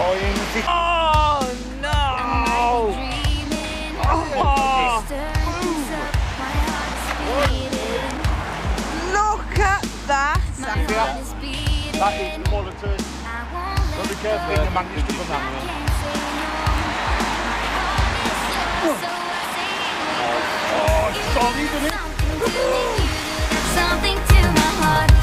Oh no! Oh. Look at that! That is quality. Don't be careful in the Manchester banana. Oh, it's solid, isn't it? Something to my heart.